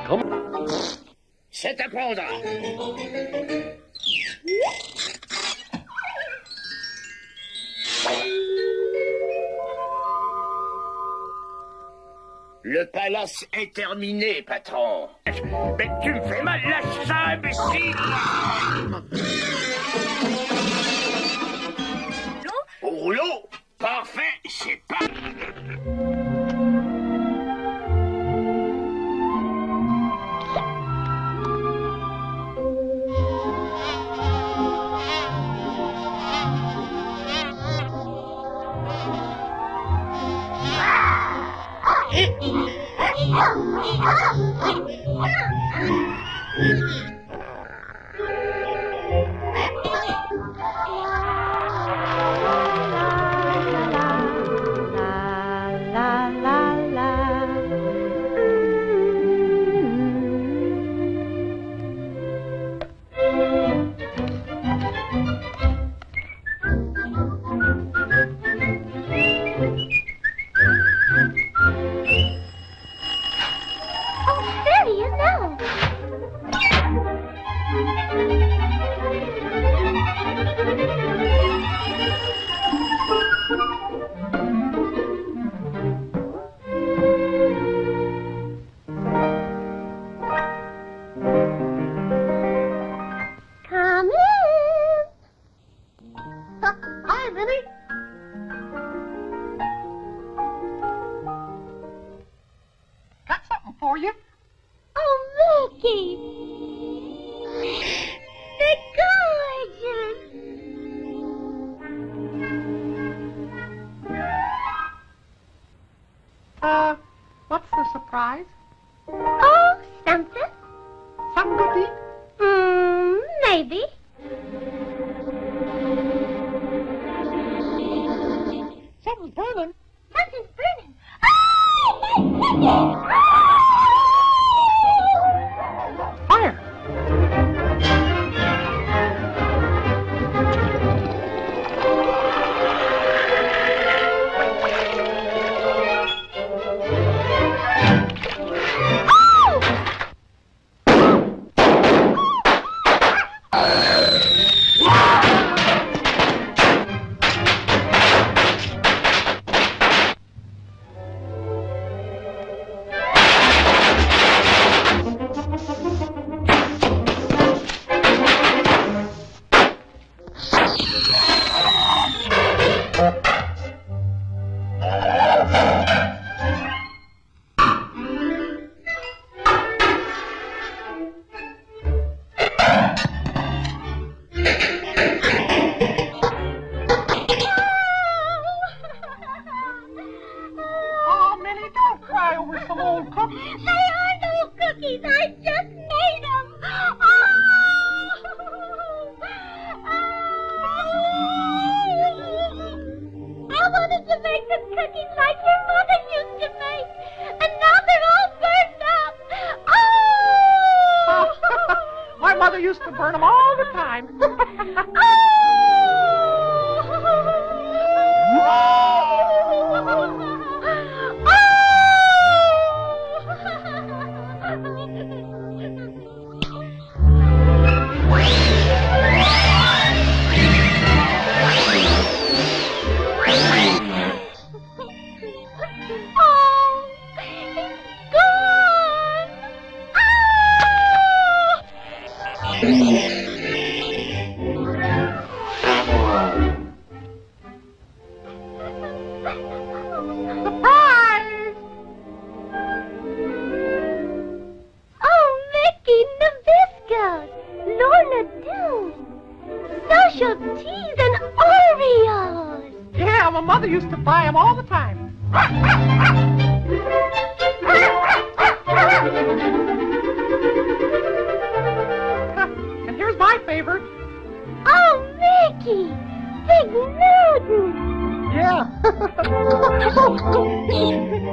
C'est à prendre. Le palace est terminé, patron. Mais tu me fais mal, lâche ça, imbécile. Au rouleau. Parfait, c'est pas... Hi, Minnie. Got something for you. Oh, Mickey. They're gorgeous. What's the surprise? Oh, something. Something to eat? Maybe. Something's burning. Something's burning. Fire. Used to burn them all the time. Mother used to buy them all the time. And here's my favorite. Oh, Mickey! Big Newton! Yeah.